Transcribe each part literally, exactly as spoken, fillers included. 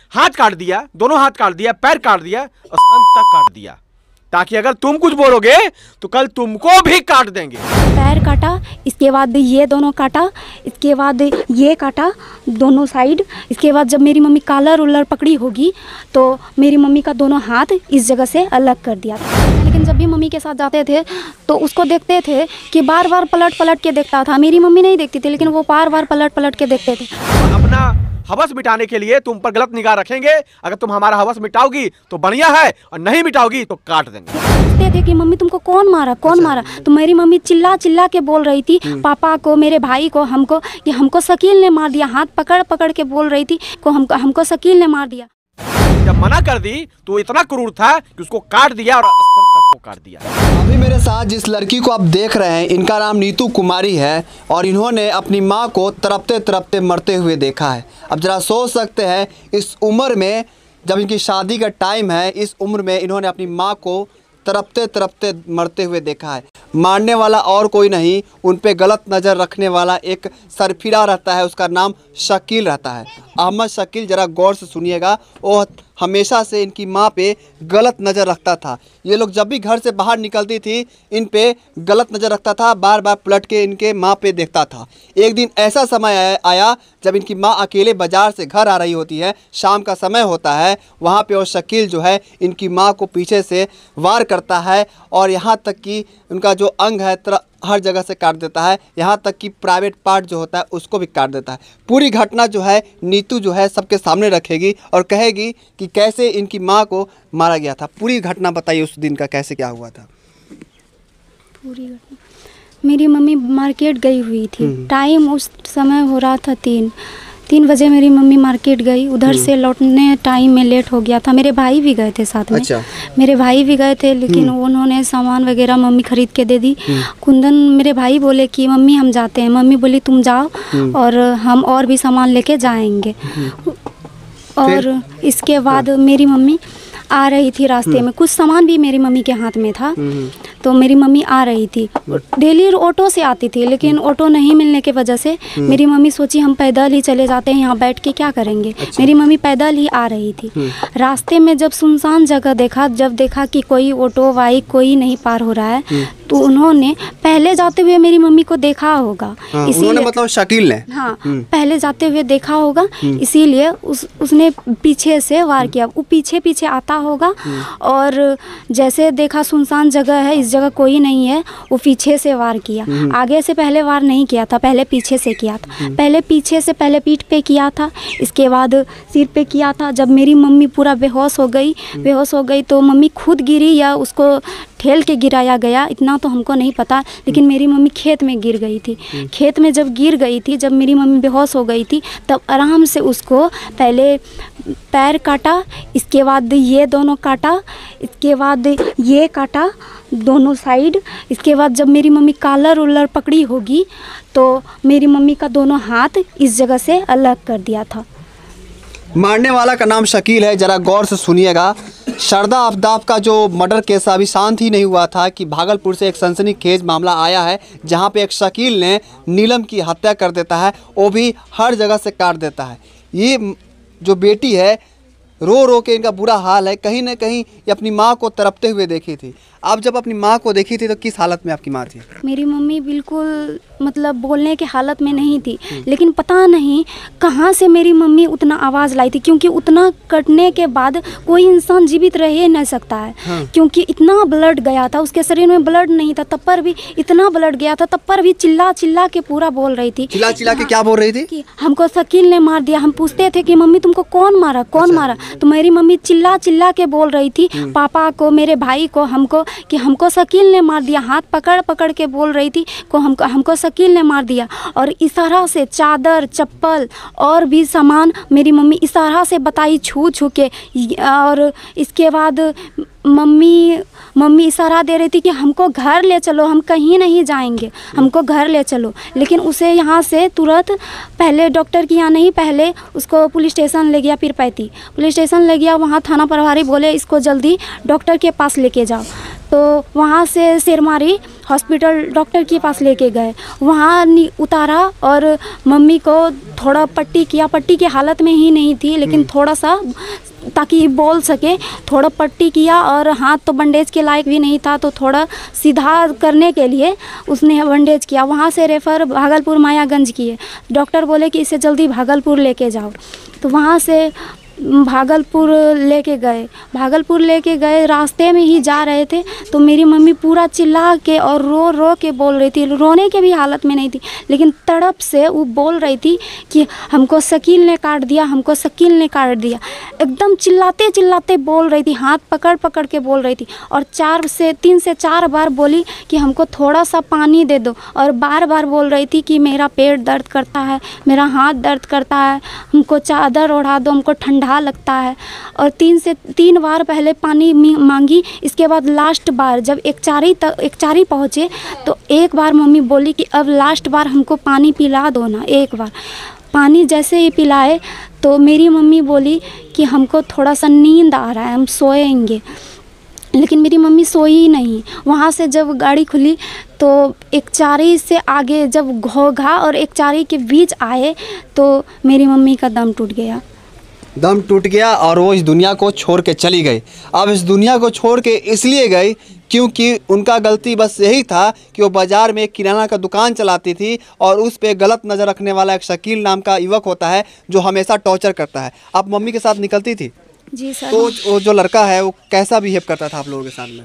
हाथ काट दिया, दोनों हाथ काट दिया, पैर काट दिया और स्तन तक काट दिया, ताकि अगर तुम कुछ बोलोगे तो कल तुमको भी काट देंगे। पैर काटा, इसके बाद ये दोनों काटा, इसके बाद ये काटा दोनों साइड। इसके बाद जब मेरी मम्मी कॉलर उलर पकड़ी होगी तो मेरी मम्मी का दोनों हाथ इस जगह से अलग कर दिया था। लेकिन जब भी मम्मी के साथ जाते थे तो उसको देखते थे कि बार बार पलट पलट के देखता था। मेरी मम्मी नहीं देखती थी, लेकिन वो बार बार पलट पलट के देखते थे। अपना हवस मिटाने के लिए तुम पर गलत निगाह रखेंगे। अगर तुम हमारा हवस मिटाओगी तो बढ़िया है, और नहीं मिटाओगी तो काट देंगे। पूछते थे कि मम्मी तुमको कौन मारा, कौन अच्छा। मारा? तो मेरी मम्मी चिल्ला चिल्ला के बोल रही थी पापा को, मेरे भाई को, हमको, कि हमको शकील ने मार दिया। हाथ पकड़ पकड़ के बोल रही थी को हमको हमको शकील ने मार दिया। जब मना कर दी तो इतना क्रूर था कि उसको काट दिया और स्तन तक को काट दिया। अभी मेरे साथ जिस लड़की को आप देख रहे हैं, इनका नाम नीतू कुमारी है और इन्होंने अपनी माँ को तड़पते तड़पते मरते हुए देखा है। अब जरा सोच सकते हैं, इस उम्र में जब इनकी शादी का टाइम है, इस उम्र में इन्होंने अपनी माँ को तड़पते तड़पते मरते हुए देखा है। मारने वाला और कोई नहीं, उन पे गलत नज़र रखने वाला एक सरफिरा रहता है, उसका नाम शकील रहता है। अहमद शकील, ज़रा गौर से सुनिएगा, वो हमेशा से इनकी माँ पे गलत नज़र रखता था। ये लोग जब भी घर से बाहर निकलती थी, इन पे गलत नज़र रखता था, बार बार पलट के इनके माँ पे देखता था। एक दिन ऐसा समय आया जब इनकी माँ अकेले बाज़ार से घर आ रही होती है, शाम का समय होता है, वहाँ पे वो शकील जो है इनकी माँ को पीछे से वार करता है और यहाँ तक कि उनका जो अंग है तरह हर जगह से काट देता है, यहाँ तक कि प्राइवेट पार्ट जो होता है उसको भी काट देता है। पूरी घटना जो है नीतू जो है सबके सामने रखेगी और कहेगी कि कैसे इनकी माँ को मारा गया था। पूरी घटना बताइए, उस दिन का कैसे क्या हुआ था। पूरी घटना, मेरी मम्मी मार्केट गई हुई थी। टाइम उस समय हो रहा था तीन तीन बजे मेरी मम्मी मार्केट गई। उधर से लौटने टाइम में लेट हो गया था। मेरे भाई भी गए थे साथ में। अच्छा। मेरे भाई भी गए थे, लेकिन उन्होंने सामान वगैरह मम्मी खरीद के दे दी। कुंदन मेरे भाई बोले कि मम्मी हम जाते हैं। मम्मी बोली तुम जाओ और हम और भी सामान लेके जाएंगे। और इसके बाद मेरी मम्मी आ रही थी रास्ते में, कुछ सामान भी मेरी मम्मी के हाथ में था, तो मेरी मम्मी आ रही थी। डेली ऑटो से आती थी, लेकिन ऑटो नहीं मिलने के वजह से मेरी मम्मी सोची हम पैदल ही चले जाते हैं, यहाँ बैठ के क्या करेंगे। अच्छा। मेरी मम्मी पैदल ही आ रही थी। रास्ते में जब सुनसान जगह देखा, जब देखा कि कोई ऑटो बाइक कोई नहीं पार हो रहा है, तो उन्होंने पहले जाते हुए मेरी मम्मी को देखा होगा। हाँ, इसीलिए मतलब शकील ने हाँ पहले जाते हुए देखा होगा, इसीलिए उस उसने पीछे से वार किया। वो पीछे पीछे आता होगा और जैसे देखा सुनसान जगह है, इस जगह कोई नहीं है, वो पीछे से वार किया। आगे से पहले वार नहीं किया था, पहले पीछे से किया था। पहले पीछे से पहले पीठ पे किया था, इसके बाद सिर पे किया था। जब मेरी मम्मी पूरा बेहोश हो गई बेहोश हो गई तो मम्मी खुद गिरी या उसको ठेल के गिराया गया, इतना तो हमको नहीं पता। लेकिन मेरी मम्मी खेत में गिर गई थी। खेत में जब गिर गई थी, जब मेरी मम्मी बेहोश हो गई थी, तब आराम से उसको पहले पैर काटा, इसके बाद ये दोनों काटा, इसके बाद ये काटा दोनों साइड। इसके बाद जब मेरी मम्मी कॉलर उलर पकड़ी होगी तो मेरी मम्मी का दोनों हाथ इस जगह से अलग कर दिया था। मारने वाला का नाम शकील है, ज़रा गौर से सुनिएगा। शारदा आफ्ताब का जो मर्डर केस अभी शांत ही नहीं हुआ था कि भागलपुर से एक सनसनीखेज मामला आया है, जहां पे एक शकील ने नीलम की हत्या कर देता है, वो भी हर जगह से काट देता है। ये जो बेटी है, रो रो के इनका बुरा हाल है। कहीं ना कहीं ये अपनी माँ को तड़पते हुए देखी थी। आप जब अपनी माँ को देखी थी तो किस हालत में आपकी माँ थी? मेरी मम्मी बिल्कुल मतलब बोलने के हालत में नहीं थी, लेकिन पता नहीं कहाँ से मेरी मम्मी उतना आवाज़ लाई थी, क्योंकि उतना कटने के बाद कोई इंसान जीवित रह ही नहीं सकता है। हाँ। क्योंकि इतना ब्लड गया था, उसके शरीर में ब्लड नहीं था, तब पर भी इतना ब्लड गया था, तब पर भी चिल्ला चिल्ला के पूरा बोल रही थी। चिल्ला चिल्ला के क्या बोल रही थी? कि हमको शकील ने मार दिया। हम पूछते थे कि मम्मी तुमको कौन मारा, कौन अच्छा। मारा? तो मेरी मम्मी चिल्ला चिल्ला के बोल रही थी पापा को, मेरे भाई को, हमको, कि हमको शकील ने मार दिया। हाथ पकड़ पकड़ के बोल रही थी को हमको हमको शकील ने मार दिया। और इशारा से चादर, चप्पल और भी सामान मेरी मम्मी इशारा से बताई, छू छू के। और इसके बाद मम्मी मम्मी इशारा दे रही थी कि हमको घर ले चलो, हम कहीं नहीं जाएंगे, हमको घर ले चलो। लेकिन उसे यहाँ से तुरंत, पहले डॉक्टर के यहाँ नहीं, पहले उसको पुलिस स्टेशन ले गया, पीरपैती पुलिस स्टेशन ले गया। वहाँ थाना प्रभारी बोले इसको जल्दी डॉक्टर के पास लेके जाओ। तो वहाँ से शेरमारी हॉस्पिटल डॉक्टर के पास लेके गए, वहाँ उतारा और मम्मी को थोड़ा पट्टी किया। पट्टी की हालत में ही नहीं थी, लेकिन थोड़ा सा ताकि बोल सके, थोड़ा पट्टी किया और हाथ तो बंडेज के लायक भी नहीं था, तो थोड़ा सीधा करने के लिए उसने बंडेज किया। वहाँ से रेफ़र भागलपुर मायागंज किए। डॉक्टर बोले कि इसे जल्दी भागलपुर लेके जाओ, तो वहाँ से भागलपुर लेके गए। भागलपुर लेके गए, रास्ते में ही जा रहे थे तो मेरी मम्मी पूरा चिल्ला के और रो रो के बोल रही थी। रोने के भी हालत में नहीं थी, लेकिन तड़प से वो बोल रही थी कि हमको शकील ने काट दिया, हमको शकील ने काट दिया। एकदम चिल्लाते चिल्लाते बोल रही थी, हाथ पकड़ पकड़ के बोल रही थी। और चार से तीन से चार बार बोली कि हमको थोड़ा सा पानी दे दो, और बार बार बोल रही थी कि मेरा पेट दर्द करता है, मेरा हाथ दर्द करता है, हमको चादर ओढ़ा दो, हमको ठंडा लगता है। और तीन से तीन बार पहले पानी मांगी। इसके बाद लास्ट बार जब एक चारी तक एक चारी पहुँचे तो एक बार मम्मी बोली कि अब लास्ट बार हमको पानी पिला दो ना। एक बार पानी जैसे ही पिलाए तो मेरी मम्मी बोली कि हमको थोड़ा सा नींद आ रहा है, हम सोएंगे। लेकिन मेरी मम्मी सोई ही नहीं। वहाँ से जब गाड़ी खुली तो एक चारी से आगे जब घोघा और एक चारी के बीच आए तो मेरी मम्मी का दम टूट गया। दम टूट गया और वो इस दुनिया को छोड़ के चली गई। अब इस दुनिया को छोड़ के इसलिए गई क्योंकि उनका गलती बस यही था कि वो बाज़ार में एक किराना का दुकान चलाती थी और उस पे गलत नज़र रखने वाला एक शकील नाम का युवक होता है जो हमेशा टॉर्चर करता है। आप मम्मी के साथ निकलती थी? जी सर। तो वो जो लड़का है वो कैसा बिहेव करता था आप लोगों के सामने?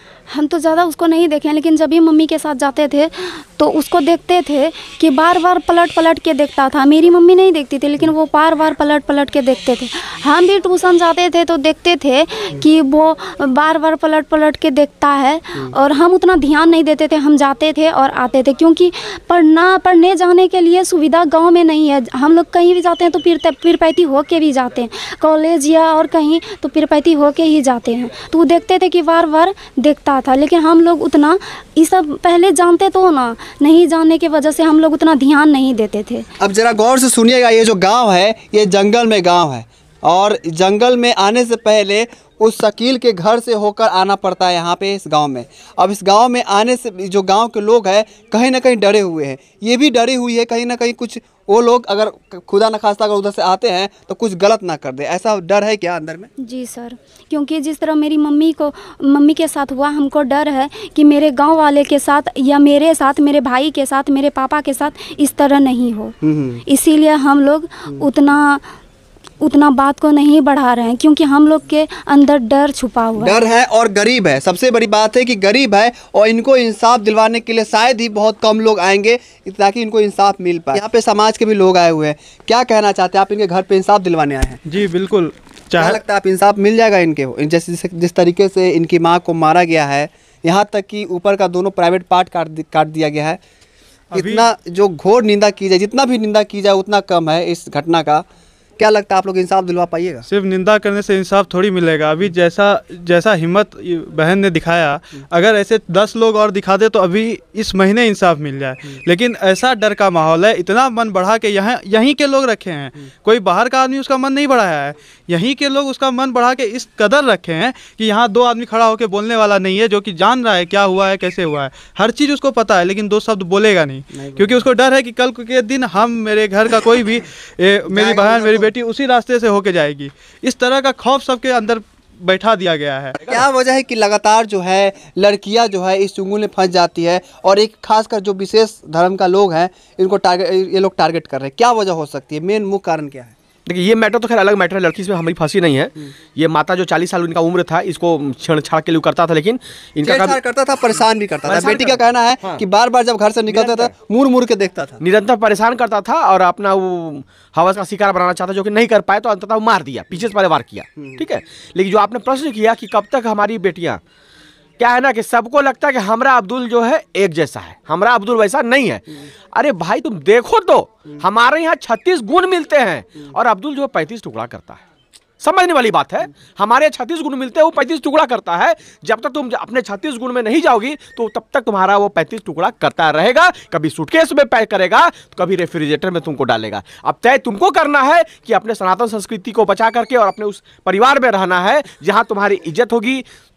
हम तो ज़्यादा उसको नहीं देखे, लेकिन जब भी मम्मी के साथ जाते थे तो उसको देखते थे कि बार बार पलट पलट के देखता था। मेरी मम्मी नहीं देखती थी, लेकिन वो बार बार पलट पलट के देखते थे। हम भी ट्यूशन जाते थे तो देखते थे कि वो बार बार पलट पलट के देखता है, और हम उतना ध्यान नहीं देते थे। हम जाते थे और आते थे, क्योंकि पढ़ना पढ़ने जाने के लिए सुविधा गाँव में नहीं है। हम लोग कहीं भी जाते हैं तो पिर पिरपैती हो के भी जाते हैं, कॉलेज या और कहीं तो पिरपैती हो के ही जाते हैं। तो वो देखते थे कि बार बार देखता था, लेकिन हम लोग उतना ये सब पहले जानते तो ना, नहीं जानने की वजह से हम लोग उतना ध्यान नहीं देते थे। अब ज़रा गौर से सुनिएगा, ये जो गांव है ये जंगल में गांव है, और जंगल में आने से पहले उस शकील के घर से होकर आना पड़ता है यहाँ पे इस गांव में। अब इस गांव में आने से जो गांव के लोग हैं कहीं ना कहीं डरे हुए हैं, ये भी डरी हुई है कहीं ना कहीं कुछ वो लोग अगर खुदा न खास्ता अगर उधर से आते हैं तो कुछ गलत ना कर दे, ऐसा डर है क्या अंदर में? जी सर, क्योंकि जिस तरह मेरी मम्मी को मम्मी के साथ हुआ, हमको डर है कि मेरे गांव वाले के साथ या मेरे साथ, मेरे भाई के साथ, मेरे पापा के साथ इस तरह नहीं हो। इसीलिए हम लोग उतना उतना बात को नहीं बढ़ा रहे हैं, क्योंकि हम लोग के अंदर डर छुपा हुआ है। डर है और गरीब है। सबसे बड़ी बात है कि गरीब है और इनको इंसाफ दिलवाने के लिए शायद ही बहुत कम लोग आएंगे ताकि इनको इंसाफ मिल पाए। यहाँ पे समाज के भी लोग आए हुए हैं, क्या कहना चाहते हैं आप? इनके घर पे इंसाफ दिलवाने आए हैं? जी बिल्कुल। क्या लगता है आप इंसाफ मिल जाएगा इनके? जैसे जिस तरीके से इनकी माँ को मारा गया है, यहाँ तक कि ऊपर का दोनों प्राइवेट पार्ट काट काट दिया गया है। इतना जो घोर निंदा की जाए, जितना भी निंदा की जाए उतना कम है इस घटना का। क्या लगता है आप लोग इंसाफ दिलवा पाइएगा? सिर्फ निंदा करने से इंसाफ थोड़ी मिलेगा। अभी जैसा जैसा हिम्मत बहन ने दिखाया, अगर ऐसे दस लोग और दिखा दे तो अभी इस महीने इंसाफ मिल जाए। लेकिन ऐसा डर का माहौल है, इतना मन बढ़ा के यहाँ यहीं के लोग रखे हैं। कोई बाहर का आदमी उसका मन नहीं बढ़ाया है, यहीं के लोग उसका मन बढ़ा के इस कदर रखे हैं कि यहाँ दो आदमी खड़ा होकर बोलने वाला नहीं है, जो कि जान रहा है क्या हुआ है, कैसे हुआ है, हर चीज़ उसको पता है, लेकिन दो शब्द बोलेगा नहीं, नहीं क्योंकि उसको डर है कि कल के दिन हम, मेरे घर का कोई भी ए, मेरी बहन, मेरी बेटी उसी रास्ते से होके जाएगी। इस तरह का खौफ सबके अंदर बैठा दिया गया है। क्या वजह है कि लगातार जो है लड़कियां जो है इस चुंगल में फंस जाती है, और एक खासकर जो विशेष धर्म का लोग हैं इनको टारगेट ये लोग टारगेट कर रहे हैं? क्या वजह हो सकती है? मेन मुख्य कारण क्या है? देखिए, ये मैटर तो खैर अलग मैटर है, लड़की इसमें हमारी फंसी नहीं है। ये माता जो चालीस साल उनका उम्र था, इसको छेड़छाड़ के लिए करता था, लेकिन इनका छेड़छाड़ करता था, परेशान भी करता था। बेटी का कहना है हाँ। कि बार बार जब घर से निकलता था मुड़ मुड़ के देखता था, निरंतर परेशान करता था और अपना वो हवस का शिकार बनाना चाहता, जो कि नहीं कर पाए तो अंततः वो मार दिया, पीछे से पहले वार किया। ठीक है, लेकिन जो आपने प्रश्न किया कि कब तक हमारी बेटियां, क्या है ना कि सबको लगता है कि हमरा अब्दुल जो है एक जैसा है, हमरा अब्दुल वैसा नहीं है। अरे भाई तुम देखो तो, हमारे यहाँ छत्तीस गुण मिलते हैं और अब्दुल जो है पैंतीस टुकड़ा करता है। समझने वाली बात है, हमारे छत्तीस गुण मिलते हैं, वो पैंतीस टुकड़ा करता है। जब तक तुम अपने छत्तीस गुण में नहीं जाओगी तो तब तक तुम्हारा वो पैंतीस टुकड़ा करता रहेगा। कभी सूटकेस में पैक करेगा तो कभी रेफ्रिजरेटर में तुमको डालेगा। अब तय तुमको करना है कि अपने सनातन संस्कृति को बचा करके और अपने उस परिवार में रहना है जहाँ तुम्हारी इज्जत होगी,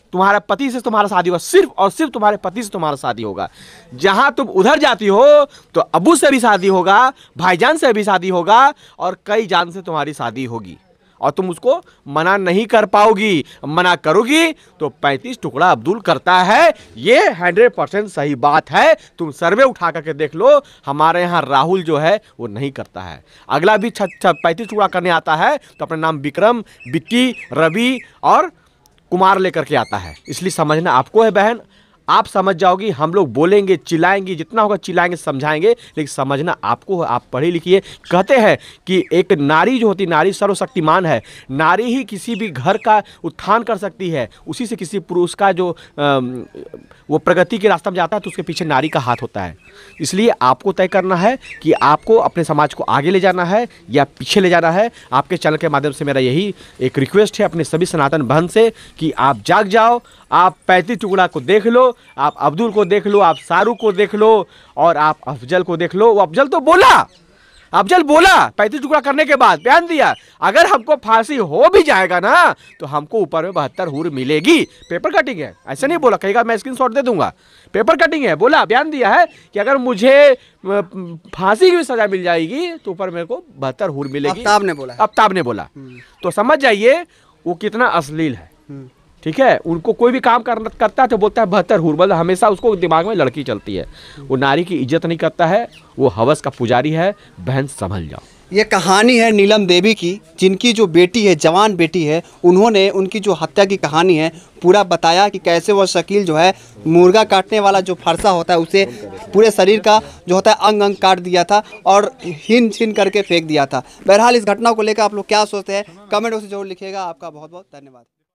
तुम्हारे पति से तुम्हारा शादी होगा, सिर्फ और सिर्फ तुम्हारे पति से तुम्हारा शादी होगा। जहां तुम उधर जाती हो तो अब्बू से भी शादी होगा, भाईजान से भी शादी होगा और कई जान से तुम्हारी शादी होगी और तुम उसको मना नहीं कर पाओगी। मना करोगी तो पैंतीस टुकड़ा अब्दुल करता है, ये हंड्रेड परसेंट सही बात है। तुम सर्वे उठा करके देख लो, हमारे यहाँ राहुल जो है वो नहीं करता है। अगला भी पैंतीस टुकड़ा करने आता है तो अपना नाम विक्रम, विक्की, रवि और कुमार लेकर के आता है। इसलिए समझना आपको है बहन, आप समझ जाओगी। हम लोग बोलेंगे, चिल्लाएंगे, जितना होगा चिल्लाएंगे, समझाएंगे, लेकिन समझना आपको है। आप पढ़ी लिखिए। कहते हैं कि एक नारी जो होती, नारी सर्वशक्तिमान है। नारी ही किसी भी घर का उत्थान कर सकती है। उसी से किसी पुरुष का जो आ, वो प्रगति के रास्ते में जाता है तो उसके पीछे नारी का हाथ होता है। इसलिए आपको तय करना है कि आपको अपने समाज को आगे ले जाना है या पीछे ले जाना है। आपके चैनल के माध्यम से मेरा यही एक रिक्वेस्ट है अपने सभी सनातन बहन से कि आप जाग जाओ, आप पैंतीस टुकड़ा को देख लो, आप अब्दुल को देख लो, आप शाहरुख को देख लो और आप अफजल को देख लो। वो अफजल तो बोला, अफजल बोला पैंतीस टुकड़ा करने के बाद बयान दिया, अगर हमको फांसी हो भी जाएगा ना तो हमको ऊपर में बहत्तर हूर मिलेगी। पेपर कटिंग है, ऐसा नहीं बोला, कहेगा मैं स्क्रीनशॉट दे दूंगा। पेपर कटिंग है, बोला, बयान दिया है कि अगर मुझे फांसी की भी सजा मिल जाएगी तो ऊपर मेरे को बहत्तर हूर मिलेगी। आफ्ताब ने बोला, आफ्ताब ने बोला। तो समझ जाइए वो कितना अश्लील है। ठीक है, उनको कोई भी काम कर, करता है तो बोलता है बहत्तर हूर, मतलब हमेशा उसको दिमाग में लड़की चलती है। वो नारी की इज्जत नहीं करता है, वो हवस का पुजारी है। बहन समझ जाओ। ये कहानी है नीलम देवी की, जिनकी जो बेटी है, जवान बेटी है, उन्होंने उनकी जो हत्या की कहानी है पूरा बताया कि कैसे वो शकील जो है मुर्गा काटने वाला जो फरसा होता है उसे पूरे शरीर का जो होता है अंग अंग काट दिया था और हिन छिन करके फेंक दिया था। बहरहाल इस घटना को लेकर आप लोग क्या सोचते हैं, कमेंट में जरूर लिखिएगा। आपका बहुत बहुत धन्यवाद।